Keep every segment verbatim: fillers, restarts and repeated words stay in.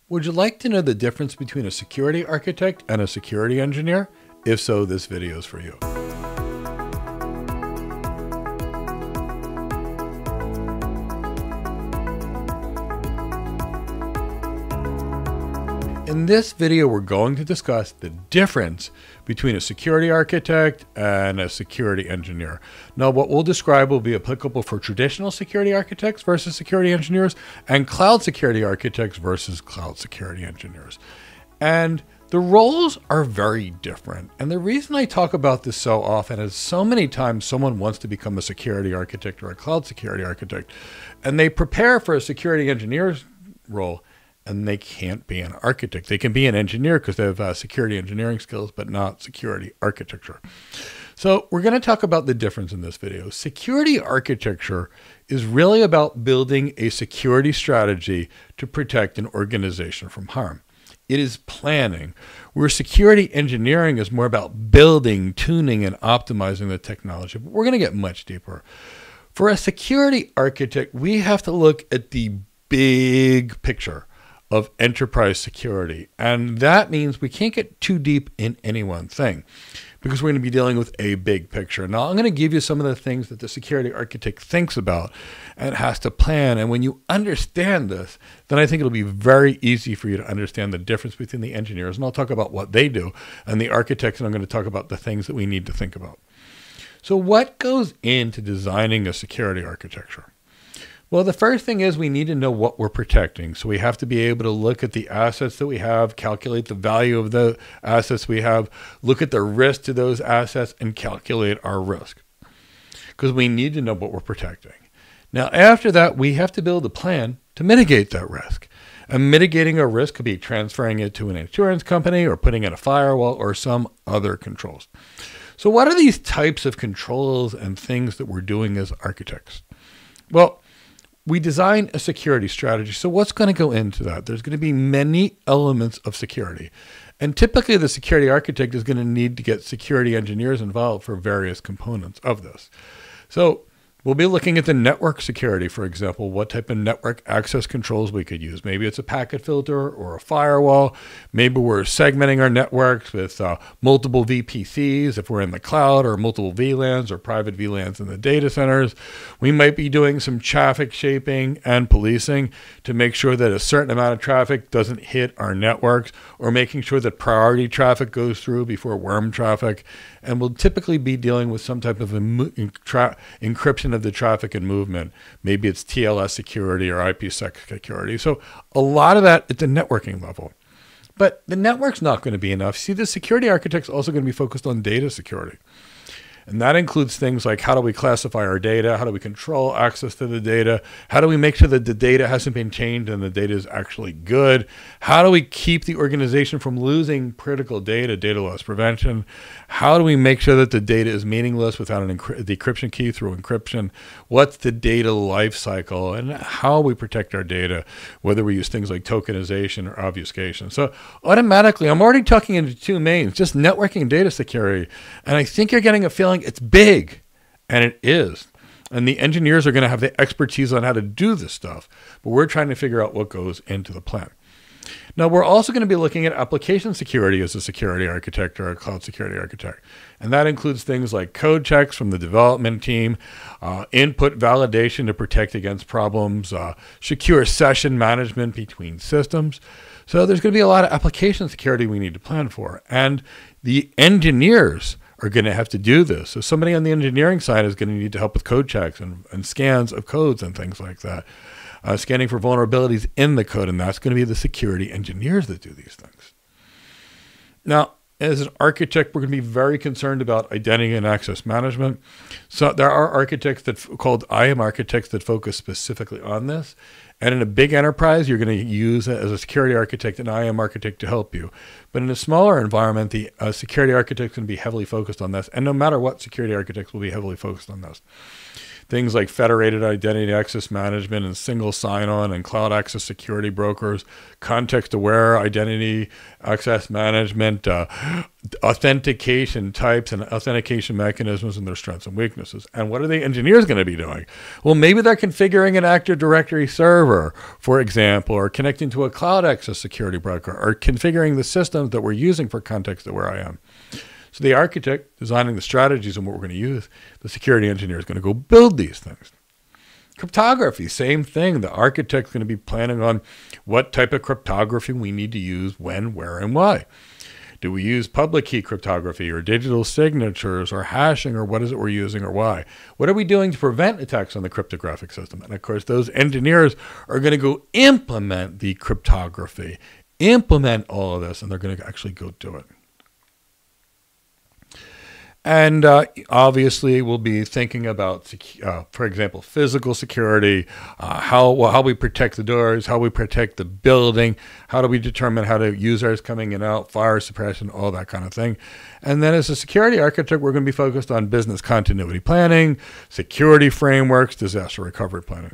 Would you like to know the difference between a security architect and a security engineer? If so, this video is for you. In this video, we're going to discuss the difference between a security architect and a security engineer. Now, what we'll describe will be applicable for traditional security architects versus security engineers, and cloud security architects versus cloud security engineers. And the roles are very different. And the reason I talk about this so often is so many times someone wants to become a security architect or a cloud security architect, and they prepare for a security engineer's role, and they can't be an architect. They can be an engineer because they have uh, security engineering skills, but not security architecture. So we're going to talk about the difference in this video. Security architecture is really about building a security strategy to protect an organization from harm. It is planning, where security engineering is more about building, tuning, and optimizing the technology. But we're going to get much deeper. For a security architect, we have to look at the big picture of enterprise security. And that means we can't get too deep in any one thing because we're going to be dealing with a big picture. Now, I'm going to give you some of the things that the security architect thinks about and has to plan. And when you understand this, then I think it'll be very easy for you to understand the difference between the engineers. And I'll talk about what they do, and the architects, and I'm going to talk about the things that we need to think about. So what goes into designing a security architecture? Well, the first thing is we need to know what we're protecting. So we have to be able to look at the assets that we have, calculate the value of the assets we have, look at the risk to those assets, and calculate our risk. Because we need to know what we're protecting. Now, after that, we have to build a plan to mitigate that risk. And mitigating a risk could be transferring it to an insurance company or putting in a firewall or some other controls. So what are these types of controls and things that we're doing as architects? Well, we design a security strategy. So what's going to go into that? There's going to be many elements of security. And typically the security architect is going to need to get security engineers involved for various components of this. So we'll be looking at the network security, for example, what type of network access controls we could use. Maybe it's a packet filter or a firewall. Maybe we're segmenting our networks with uh, multiple V P Cs if we're in the cloud, or multiple V LANs or private V LANs in the data centers. We might be doing some traffic shaping and policing to make sure that a certain amount of traffic doesn't hit our networks, or making sure that priority traffic goes through before worm traffic. And we'll typically be dealing with some type of encryption of the traffic and movement. Maybe it's T L S security or I P sec security. So a lot of that at the networking level. But the network's not going to be enough. See, the security architect's also going to be focused on data security. And that includes things like, how do we classify our data? How do we control access to the data? How do we make sure that the data hasn't been changed and the data is actually good? How do we keep the organization from losing critical data, data loss prevention? How do we make sure that the data is meaningless without an encry- decryption key through encryption? What's the data life cycle? And how we protect our data, whether we use things like tokenization or obfuscation. So automatically, I'm already talking into two mains, just networking and data security. And I think you're getting a feeling it's big, and it is. And the engineers are going to have the expertise on how to do this stuff, but we're trying to figure out what goes into the plan. Now, we're also going to be looking at application security as a security architect or a cloud security architect. And that includes things like code checks from the development team, uh, input validation to protect against problems, uh, secure session management between systems. So there's going to be a lot of application security we need to plan for. And the engineers are going to have to do this. So somebody on the engineering side is going to need to help with code checks and, and scans of codes and things like that. Uh, scanning for vulnerabilities in the code, and that's going to be the security engineers that do these things. Now, as an architect, we're going to be very concerned about identity and access management. So there are architects that called I A M architects that focus specifically on this. And in a big enterprise, you're going to use it as a security architect and I A M architect to help you. But in a smaller environment, the uh, security architect is going to be heavily focused on this. And no matter what, security architects will be heavily focused on this. things like federated identity access management and single sign-on and cloud access security brokers, context-aware identity access management, uh, authentication types and authentication mechanisms and their strengths and weaknesses. And what are the engineers going to be doing? Well, maybe they're configuring an Active Directory server, for example, or connecting to a cloud access security broker, or configuring the systems that we're using for context-aware I A M. So the architect designing the strategies and what we're going to use, the security engineer is going to go build these things. Cryptography, same thing. The architect's going to be planning on what type of cryptography we need to use, when, where, and why. Do we use public key cryptography or digital signatures or hashing, or what is it we're using or why? What are we doing to prevent attacks on the cryptographic system? And of course, those engineers are going to go implement the cryptography, implement all of this, and they're going to actually go do it. And uh, obviously, we'll be thinking about, uh, for example, physical security, uh, how well, how we protect the doors, how we protect the building, how do we determine how to users coming in and out, fire suppression, all that kind of thing. And then as a security architect, we're going to be focused on business continuity planning, security frameworks, disaster recovery planning.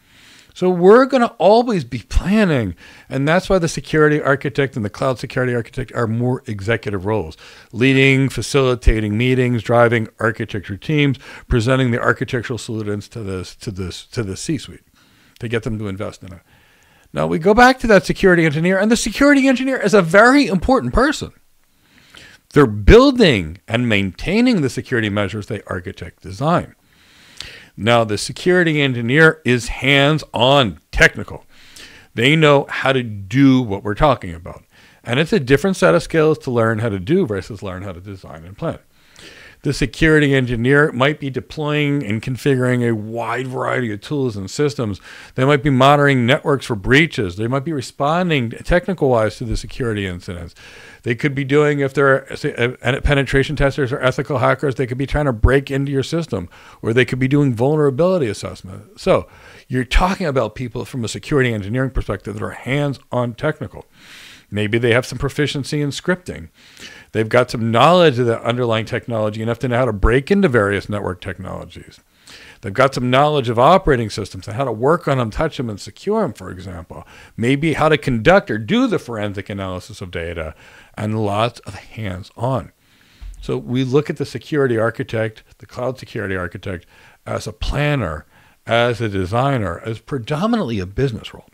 So we're going to always be planning, and that's why the security architect and the cloud security architect are more executive roles, leading, facilitating meetings, driving architecture teams, presenting the architectural solutions to this to this to the C-suite to get them to invest in it. Now we go back to that security engineer, and the security engineer is a very important person. They're building and maintaining the security measures they architect design. Now, the security engineer is hands-on technical. They know how to do what we're talking about. And it's a different set of skills to learn how to do versus learn how to design and plan. The security engineer might be deploying and configuring a wide variety of tools and systems. They might be monitoring networks for breaches. They might be responding technical-wise to the security incidents. They could be doing, if they're penetration testers or ethical hackers, they could be trying to break into your system, or they could be doing vulnerability assessment. So you're talking about people from a security engineering perspective that are hands-on technical. Maybe they have some proficiency in scripting. They've got some knowledge of the underlying technology enough to know how to break into various network technologies. They've got some knowledge of operating systems and how to work on them, touch them, and secure them, for example. Maybe how to conduct or do the forensic analysis of data, and lots of hands-on. So we look at the security architect, the cloud security architect, as a planner, as a designer, as predominantly a business role.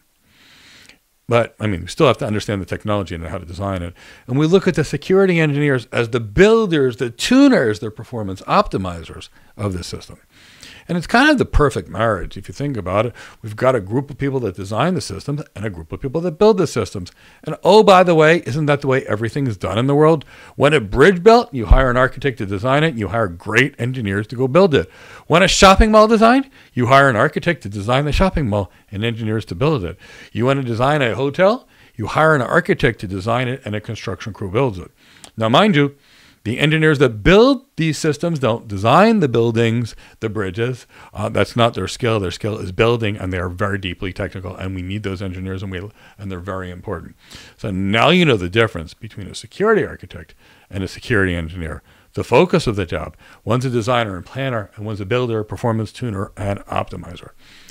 But, I mean, we still have to understand the technology and how to design it. And we look at the security engineers as the builders, the tuners, the performance optimizers of the system. And it's kind of the perfect marriage. If you think about it, we've got a group of people that design the systems and a group of people that build the systems. And oh, by the way, isn't that the way everything is done in the world? When a bridge built, you hire an architect to design it, and you hire great engineers to go build it. When a shopping mall designed, you hire an architect to design the shopping mall and engineers to build it. You want to design a hotel, you hire an architect to design it, and a construction crew builds it. Now, mind you, the engineers that build these systems don't design the buildings, the bridges. Uh, that's not their skill. Their skill is building, and they are very deeply technical, and we need those engineers, and, we, and they're very important. So now you know the difference between a security architect and a security engineer. The focus of the job, one's a designer and planner, and one's a builder, performance tuner, and optimizer.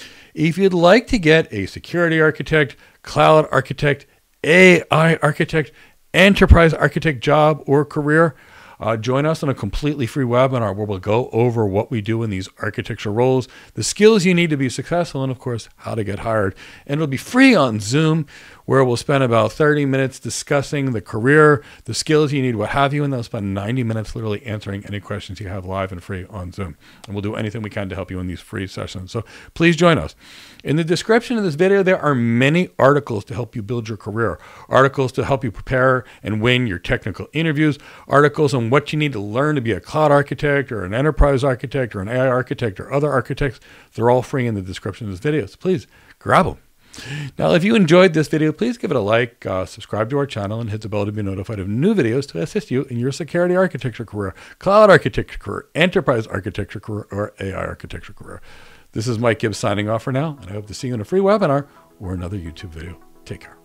If you'd like to get a security architect, cloud architect, A I architect, enterprise architect job or career, Uh, join us on a completely free webinar where we'll go over what we do in these architecture roles, the skills you need to be successful, and of course, how to get hired. And it'll be free on Zoom, where we'll spend about thirty minutes discussing the career, the skills you need, what have you, and they'll spend ninety minutes literally answering any questions you have live and free on Zoom. And we'll do anything we can to help you in these free sessions. So please join us. In the description of this video, there are many articles to help you build your career, articles to help you prepare and win your technical interviews, articles on what you need to learn to be a cloud architect or an enterprise architect or an A I architect or other architects. They're all free in the description of this video. So please grab them. Now, if you enjoyed this video, please give it a like, uh, subscribe to our channel, and hit the bell to be notified of new videos to assist you in your security architecture career, cloud architecture career, enterprise architecture career, or A I architecture career. This is Mike Gibbs signing off for now, and I hope to see you in a free webinar or another YouTube video. Take care.